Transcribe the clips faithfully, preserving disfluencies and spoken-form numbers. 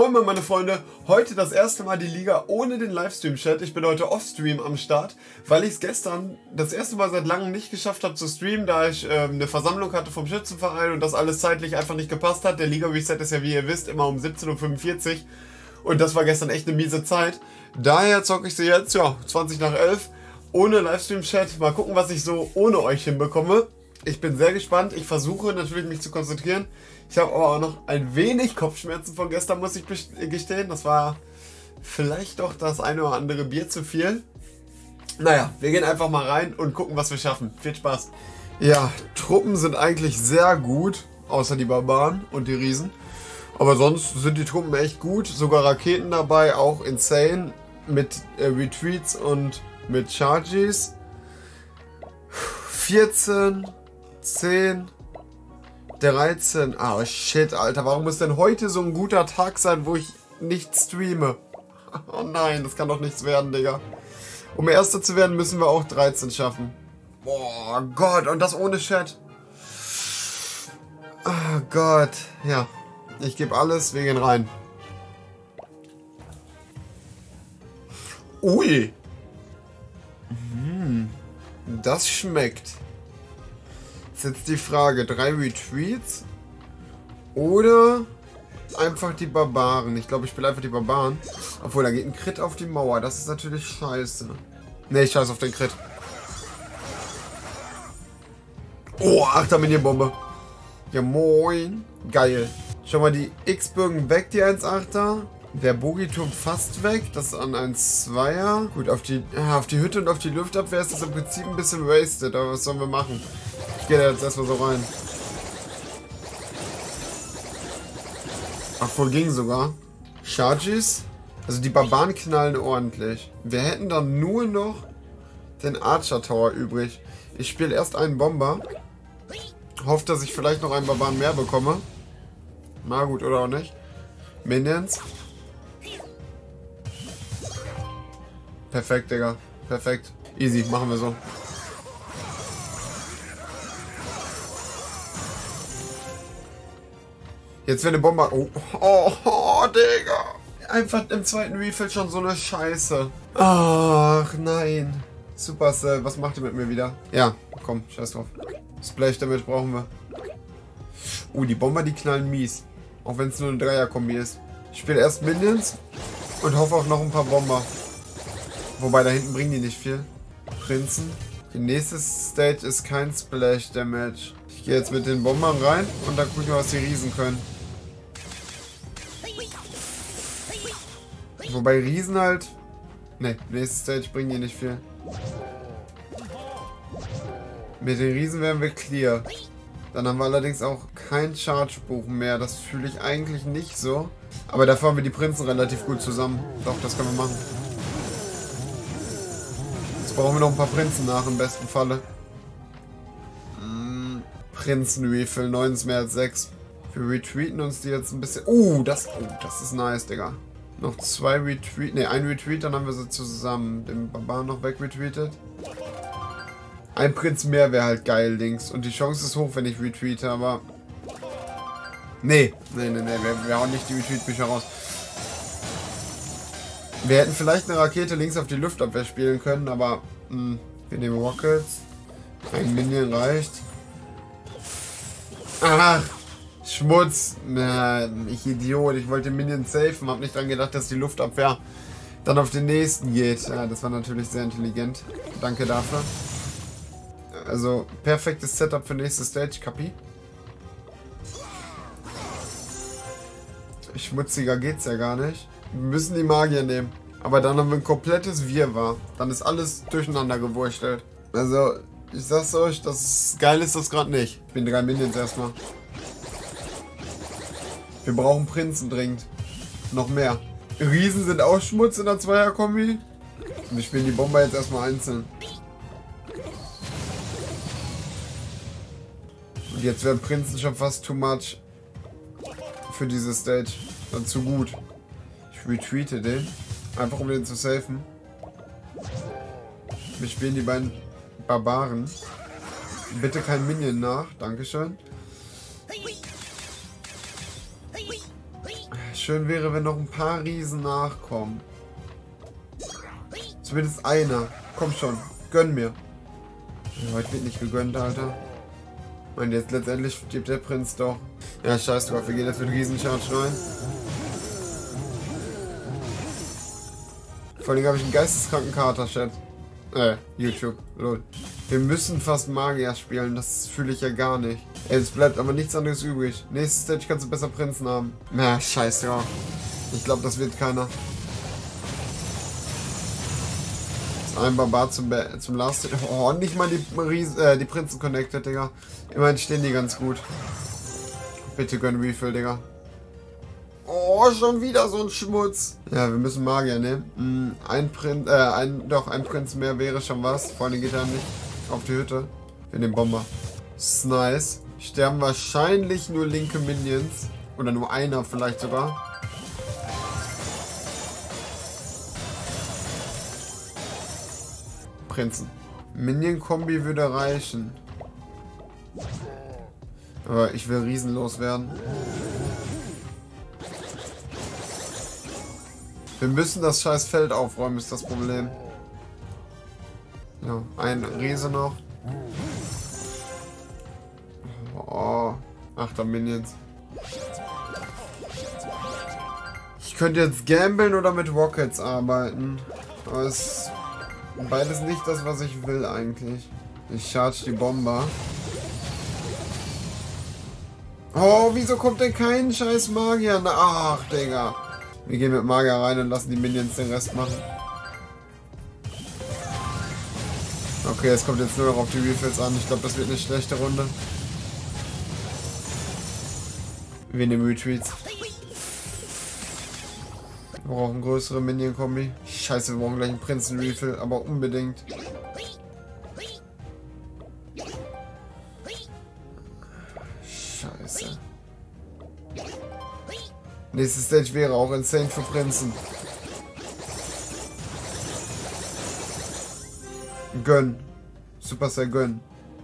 Moin moin meine Freunde, heute das erste Mal die Liga ohne den Livestream-Chat. Ich bin heute offstream am Start, weil ich es gestern das erste Mal seit langem nicht geschafft habe zu streamen, da ich äh, eine Versammlung hatte vom Schützenverein und das alles zeitlich einfach nicht gepasst hat. Der Liga-Reset ist ja, wie ihr wisst, immer um siebzehn Uhr fünfundvierzig und das war gestern echt eine miese Zeit. Daher zocke ich sie jetzt, ja, zwanzig nach elf, ohne Livestream-Chat. Mal gucken, was ich so ohne euch hinbekomme. Ich bin sehr gespannt. Ich versuche natürlich, mich zu konzentrieren. Ich habe aber auch noch ein wenig Kopfschmerzen von gestern, muss ich gestehen. Das war vielleicht doch das eine oder andere Bier zu viel. Naja, wir gehen einfach mal rein und gucken, was wir schaffen. Viel Spaß. Ja, Truppen sind eigentlich sehr gut, außer die Barbaren und die Riesen. Aber sonst sind die Truppen echt gut. Sogar Raketen dabei, auch insane. Mit äh, Retreats und mit Charges. vierzehn, zehn, dreizehn. Ah, oh shit, Alter. Warum muss denn heute so ein guter Tag sein, wo ich nicht streame? Oh nein, das kann doch nichts werden, Digga. Um Erster zu werden, müssen wir auch dreizehn schaffen. Boah, Gott. Und das ohne Chat. Oh Gott. Ja. Ich gebe alles. Wir gehen rein. Ui. Hm. Das schmeckt. Ist jetzt die Frage, drei Retreats oder einfach die Barbaren. Ich glaube, ich spiele einfach die Barbaren. Obwohl, da geht ein Crit auf die Mauer. Das ist natürlich scheiße. Ne, ich scheiße auf den Crit. Oh, achter Minion-Bombe. Ja, moin. Geil. Schau mal, die X-Bögen weg, die eins Komma achter. Der Bogiturm fast weg, das ist an ein Zweier. Gut, auf die, ja, auf die Hütte und auf die Luftabwehr ist das im Prinzip ein bisschen wasted, aber was sollen wir machen? Ich gehe da jetzt erstmal so rein. Ach, voll ging sogar. Charges. Also die Barbaren knallen ordentlich. Wir hätten dann nur noch den Archer Tower übrig. Ich spiele erst einen Bomber. Hoffe, dass ich vielleicht noch einen Barbaren mehr bekomme. Na gut, oder auch nicht. Minions. Perfekt, Digga. Perfekt. Easy, machen wir so. Jetzt wäre eine Bombe. Oh, oh, oh, Digga. Einfach im zweiten Refill schon so eine Scheiße. Ach, nein. Supercell, was macht ihr mit mir wieder? Ja, komm, scheiß drauf. Splash Damage brauchen wir. Oh, die Bomber, die knallen mies. Auch wenn es nur eine Dreier-Kombi ist. Ich spiele erst Minions und hoffe auf noch ein paar Bomber. Wobei, da hinten bringen die nicht viel. Prinzen. Die nächste Stage ist kein Splash Damage. Ich gehe jetzt mit den Bombern rein und dann gucken wir, was die Riesen können. Wobei Riesen halt... Ne, nächste Stage bringen die nicht viel. Mit den Riesen werden wir clear. Dann haben wir allerdings auch kein Charge-Buch mehr. Das fühle ich eigentlich nicht so. Aber dafür haben wir die Prinzen relativ gut zusammen. Doch, das können wir machen. Jetzt brauchen wir noch ein paar Prinzen nach, im besten Falle. Mm, Prinzen-Refill, neun ist mehr als sechs. Wir retreaten uns die jetzt ein bisschen... Uh, das, oh, das ist nice, Digga. Noch zwei Retreat... Ne, ein Retreat, dann haben wir sie zusammen. Den Barbaren noch wegretweetet. Ein Prinz mehr wäre halt geil, links. Und die Chance ist hoch, wenn ich retweete, aber... Nee, nee, nee, nee, wir, wir hauen nicht die Retweet-Bücher raus. Wir hätten vielleicht eine Rakete links auf die Luftabwehr spielen können, aber... Mh, wir nehmen Rockets. Ein Minion reicht. Ach, Schmutz. Na, ich Idiot. Ich wollte den Minion safen, hab nicht dran gedacht, dass die Luftabwehr dann auf den nächsten geht. Ja, das war natürlich sehr intelligent. Danke dafür. Also, perfektes Setup für nächste Stage, Kapi. Schmutziger geht's ja gar nicht. Wir müssen die Magier nehmen. Aber dann haben wir ein komplettes Wirrwarr. Dann ist alles durcheinander gewurstelt. Also, ich sag's euch, das geil ist das gerade nicht. Ich bin drei Minions erstmal. Wir brauchen Prinzen dringend. Noch mehr. Riesen sind auch Schmutz in der Zweier-Kombi. Und wir spielen die Bomber jetzt erstmal einzeln. Und jetzt werden Prinzen schon fast too much für diese Stage. Dann zu gut. Ich retweete den. Einfach um den zu safen. Wir spielen die beiden Barbaren. Bitte kein Minion nach. Dankeschön. Schön wäre, wenn noch ein paar Riesen nachkommen. Zumindest einer. Komm schon, gönn mir. Heute wird nicht gegönnt, Alter. Ich meine, jetzt letztendlich stirbt der Prinz doch. Ja, scheiß drauf, wir gehen jetzt mit Riesencharge rein. Vor allem habe ich einen geisteskranken Kater, Chat. Äh, YouTube, lol. Wir müssen fast Magier spielen, das fühle ich ja gar nicht. Ey, es bleibt aber nichts anderes übrig. Nächste Stage kannst du besser Prinzen haben. Na, scheiß drauf. Ich glaube, das wird keiner. Ein Barbar zum, Be zum Last. Oh, nicht mal die, Ries äh, die Prinzen connected, Digga. Immerhin stehen die ganz gut. Bitte gönn Refill, Digga. Oh, schon wieder so ein Schmutz. Ja, wir müssen Magier nehmen. Ein Prinz, äh, ein, doch, ein Prinz mehr wäre schon was. Vor allem geht er nicht auf die Hütte. Wir nehmen Bomber. Das ist nice. Sterben wahrscheinlich nur linke Minions. Oder nur einer vielleicht sogar. Prinzen. Minion-Kombi würde reichen. Aber ich will riesenlos werden. Wir müssen das scheiß Feld aufräumen, ist das Problem. Ja, ein Riese noch. Oh, achter Minions. Ich könnte jetzt gamblen oder mit Rockets arbeiten. Aber es ist beides nicht das, was ich will eigentlich. Ich charge die Bomber. Oh, wieso kommt denn kein scheiß Magier? Ach, Digga. Wir gehen mit Magier rein und lassen die Minions den Rest machen. Okay, es kommt jetzt nur noch auf die Refills an. Ich glaube, das wird eine schlechte Runde. Wir nehmen Retreats. Wir brauchen größere Minion-Kombi. Scheiße, wir brauchen gleich einen Prinzen-Refill, aber unbedingt. Scheiße. Nächste Stage wäre auch insane für Prinzen. Gönn. Supercell gönn.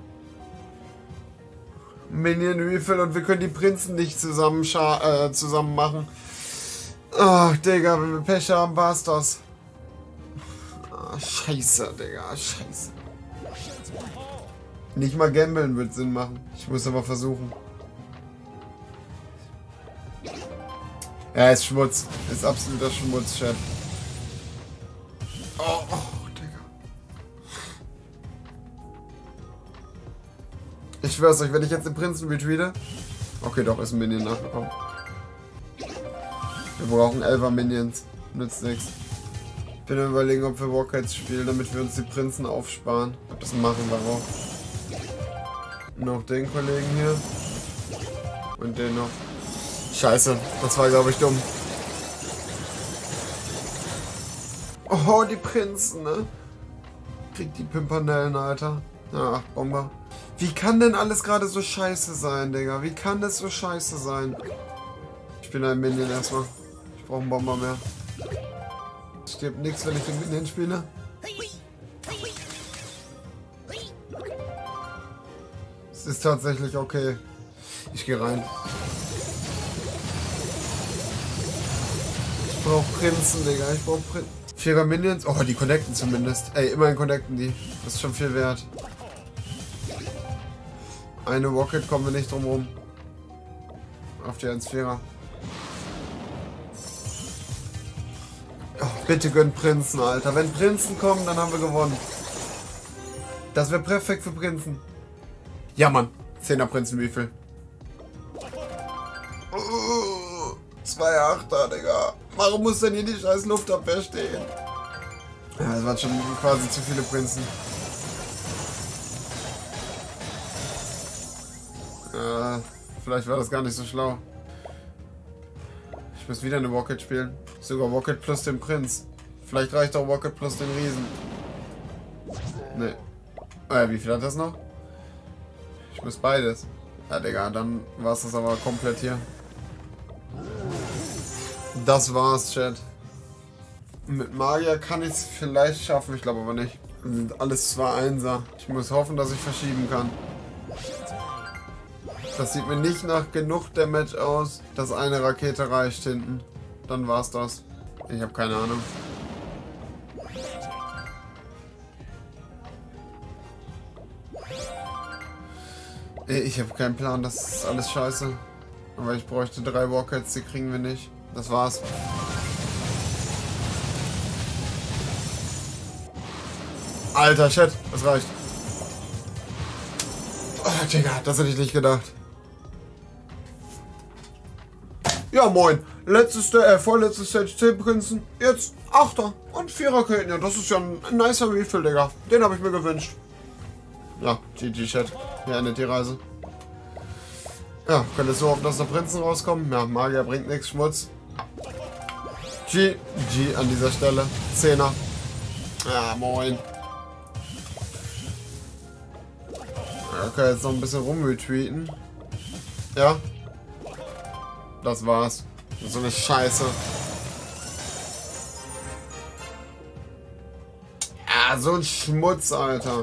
Minion Refill und wir können die Prinzen nicht zusammen, äh, zusammen machen. Ach, Digga, wenn wir Pech haben, war's das. Ach, scheiße, Digga, scheiße. Nicht mal gambeln wird Sinn machen. Ich muss aber versuchen. Ja, ist Schmutz. Ist absoluter Schmutz, Chat. Oh, oh, Digga. Ich schwör's euch, wenn ich jetzt den Prinzen retweete. Okay, doch, ist ein Minion nachgekommen. Wir brauchen elfer Minions. Nützt nichts. Ich bin am Überlegen, ob wir Rockets spielen, damit wir uns die Prinzen aufsparen. Das machen wir auch. Noch den Kollegen hier. Und den noch. Scheiße, das war, glaube ich, dumm. Oh, die Prinzen, ne? Krieg die Pimpernellen, Alter. Ach, Bomber. Wie kann denn alles gerade so scheiße sein, Digga? Wie kann das so scheiße sein? Ich bin ein Minion erstmal. Ich brauche einen Bomber mehr. Es stirbt nichts, wenn ich den Minion spiele. Es ist tatsächlich okay. Ich gehe rein. Ich brauche Prinzen, Digga. Ich brauche Prinzen. Vierer Minions. Oh, die connecten zumindest. Ey, immerhin connecten die. Das ist schon viel wert. Eine Rocket kommen wir nicht drum rum. Auf die eins Vierer. Oh, bitte gönn Prinzen, Alter. Wenn Prinzen kommen, dann haben wir gewonnen. Das wäre perfekt für Prinzen. Ja, Mann. Zehner Prinzen, wie viel? Uh, zwei Achter, Digga. Warum muss denn hier die scheiß Luftabwehr stehen? Ja, das waren schon quasi zu viele Prinzen. Äh, vielleicht war das gar nicht so schlau. Ich muss wieder eine Rocket spielen. Sogar Rocket plus den Prinz. Vielleicht reicht auch Rocket plus den Riesen. Ne. Äh, wie viel hat das noch? Ich muss beides. Ja, Digga, dann war es das aber komplett hier. Das war's, Chat. Mit Magier kann ich es vielleicht schaffen, ich glaube aber nicht. Das sind alles zwei Einser. Ich muss hoffen, dass ich verschieben kann. Das sieht mir nicht nach genug Damage aus, dass eine Rakete reicht hinten. Dann war's das. Ich habe keine Ahnung. Ich habe keinen Plan, das ist alles scheiße. Aber ich bräuchte drei Walkheads, die kriegen wir nicht. Das war's. Alter, Shit, das reicht. Oh, Digga, das hätte ich nicht gedacht. Ja, moin. Letztes, äh, vorletztes Stage zehn Prinzen. Jetzt Achter und vier Raketen. Ja, das ist ja ein nicer Refill, Digga. Den habe ich mir gewünscht. Ja, G G-Chat. Hier endet die Reise. Ja, könnte es so hoffen, dass da Prinzen rauskommen. Ja, Magier bringt nichts, Schmutz. G G an dieser Stelle. Zehner. Ja, moin. Okay, jetzt noch ein bisschen rumretweeten. Ja. Das war's. So eine Scheiße. Ah, so ein Schmutz, Alter.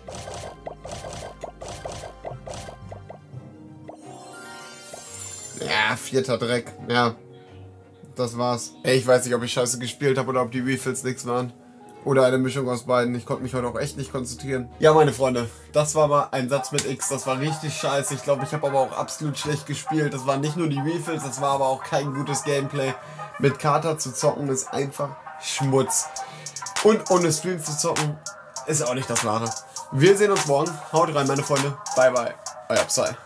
Ja, vierter Dreck. Ja. Das war's. Ey, ich weiß nicht, ob ich scheiße gespielt habe oder ob die Refills nichts waren. Oder eine Mischung aus beiden. Ich konnte mich heute auch echt nicht konzentrieren. Ja, meine Freunde, das war mal ein Satz mit X. Das war richtig scheiße. Ich glaube, ich habe aber auch absolut schlecht gespielt. Das waren nicht nur die Refills, das war aber auch kein gutes Gameplay. Mit Kater zu zocken ist einfach Schmutz. Und ohne Stream zu zocken ist auch nicht das Wahre. Wir sehen uns morgen. Haut rein, meine Freunde. Bye, bye. Euer Psy.